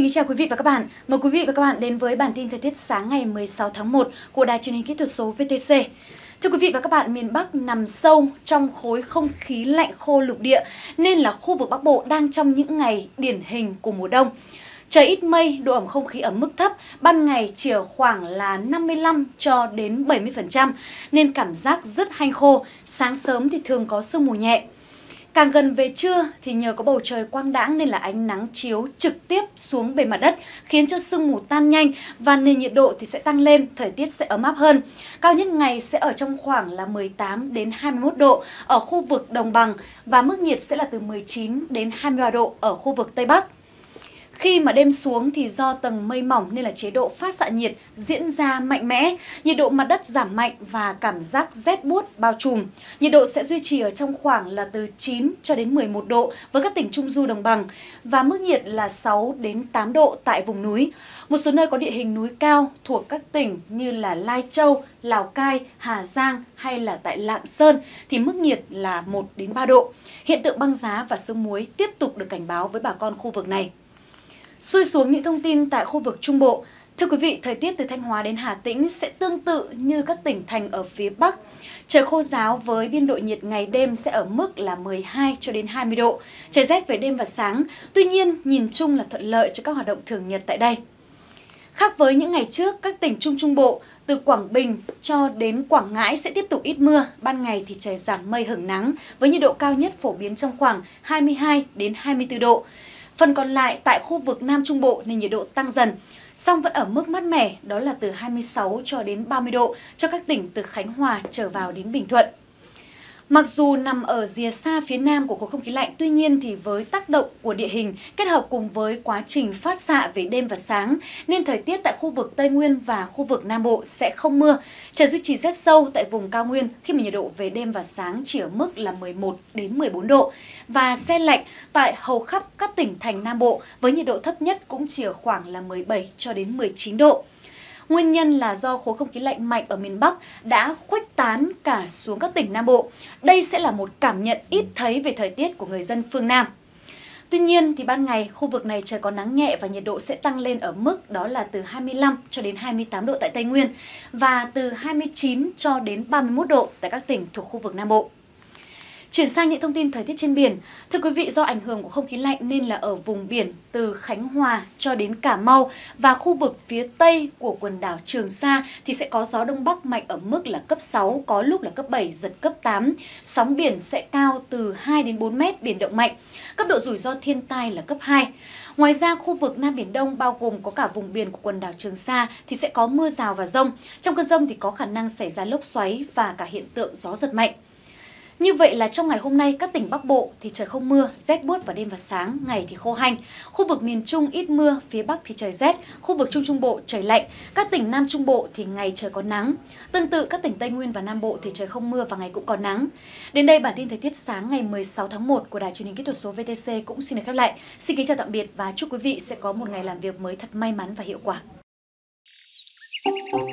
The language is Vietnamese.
Xin kính chào quý vị và các bạn. Mời quý vị và các bạn đến với bản tin thời tiết sáng ngày 16 tháng 1 của Đài Truyền hình Kỹ thuật số VTC. Thưa quý vị và các bạn, miền Bắc nằm sâu trong khối không khí lạnh khô lục địa nên là khu vực Bắc Bộ đang trong những ngày điển hình của mùa đông. Trời ít mây, độ ẩm không khí ở mức thấp, ban ngày chỉ ở khoảng là 55 cho đến 70% nên cảm giác rất hanh khô, sáng sớm thì thường có sương mù nhẹ. Càng gần về trưa thì nhờ có bầu trời quang đãng nên là ánh nắng chiếu trực tiếp xuống bề mặt đất khiến cho sương mù tan nhanh và nền nhiệt độ thì sẽ tăng lên, thời tiết sẽ ấm áp hơn. Cao nhất ngày sẽ ở trong khoảng là 18 đến 21 độ ở khu vực đồng bằng và mức nhiệt sẽ là từ 19 đến 23 độ ở khu vực Tây Bắc. Khi mà đêm xuống thì do tầng mây mỏng nên là chế độ phát xạ nhiệt diễn ra mạnh mẽ, nhiệt độ mặt đất giảm mạnh và cảm giác rét buốt bao trùm. Nhiệt độ sẽ duy trì ở trong khoảng là từ 9 cho đến 11 độ với các tỉnh Trung Du đồng bằng và mức nhiệt là 6 đến 8 độ tại vùng núi. Một số nơi có địa hình núi cao thuộc các tỉnh như là Lai Châu, Lào Cai, Hà Giang hay là tại Lạng Sơn thì mức nhiệt là 1 đến 3 độ. Hiện tượng băng giá và sương muối tiếp tục được cảnh báo với bà con khu vực này. Xuôi xuống những thông tin tại khu vực Trung Bộ. Thưa quý vị, thời tiết từ Thanh Hóa đến Hà Tĩnh sẽ tương tự như các tỉnh thành ở phía Bắc. Trời khô ráo với biên độ nhiệt ngày đêm sẽ ở mức là 12 cho đến 20 độ. Trời rét về đêm và sáng, tuy nhiên nhìn chung là thuận lợi cho các hoạt động thường nhật tại đây. Khác với những ngày trước, các tỉnh Trung Bộ từ Quảng Bình cho đến Quảng Ngãi sẽ tiếp tục ít mưa, ban ngày thì trời giảm mây hửng nắng với nhiệt độ cao nhất phổ biến trong khoảng 22 đến 24 độ. Phần còn lại tại khu vực Nam Trung Bộ nên nhiệt độ tăng dần, song vẫn ở mức mát mẻ, đó là từ 26 cho đến 30 độ cho các tỉnh từ Khánh Hòa trở vào đến Bình Thuận. Mặc dù nằm ở rìa xa phía nam của khối không khí lạnh, tuy nhiên thì với tác động của địa hình kết hợp cùng với quá trình phát xạ về đêm và sáng nên thời tiết tại khu vực Tây Nguyên và khu vực Nam Bộ sẽ không mưa. Trời duy trì rét sâu tại vùng cao nguyên khi mà nhiệt độ về đêm và sáng chỉ ở mức là 11 đến 14 độ và se lạnh tại hầu khắp các tỉnh thành Nam Bộ với nhiệt độ thấp nhất cũng chỉ ở khoảng là 17 cho đến 19 độ. Nguyên nhân là do khối không khí lạnh mạnh ở miền Bắc đã khuếch tán cả xuống các tỉnh Nam Bộ. Đây sẽ là một cảm nhận ít thấy về thời tiết của người dân phương Nam. Tuy nhiên thì ban ngày khu vực này trời có nắng nhẹ và nhiệt độ sẽ tăng lên ở mức đó là từ 25 cho đến 28 độ tại Tây Nguyên và từ 29 cho đến 31 độ tại các tỉnh thuộc khu vực Nam Bộ. Chuyển sang những thông tin thời tiết trên biển. Thưa quý vị, do ảnh hưởng của không khí lạnh nên là ở vùng biển từ Khánh Hòa cho đến Cà Mau và khu vực phía Tây của quần đảo Trường Sa thì sẽ có gió Đông Bắc mạnh ở mức là cấp 6, có lúc là cấp 7, giật cấp 8. Sóng biển sẽ cao từ 2 đến 4 mét, biển động mạnh. Cấp độ rủi ro thiên tai là cấp 2. Ngoài ra, khu vực Nam Biển Đông bao gồm có cả vùng biển của quần đảo Trường Sa thì sẽ có mưa rào và dông. Trong cơn dông thì có khả năng xảy ra lốc xoáy và cả hiện tượng gió giật mạnh. Như vậy là trong ngày hôm nay, các tỉnh Bắc Bộ thì trời không mưa, rét buốt vào đêm và sáng, ngày thì khô hanh. Khu vực miền Trung ít mưa, phía Bắc thì trời rét, khu vực Trung Bộ trời lạnh. Các tỉnh Nam Trung Bộ thì ngày trời có nắng. Tương tự các tỉnh Tây Nguyên và Nam Bộ thì trời không mưa và ngày cũng có nắng. Đến đây bản tin thời tiết sáng ngày 16 tháng 1 của Đài Truyền hình Kỹ thuật số VTC cũng xin được khép lại. Xin kính chào tạm biệt và chúc quý vị sẽ có một ngày làm việc mới thật may mắn và hiệu quả.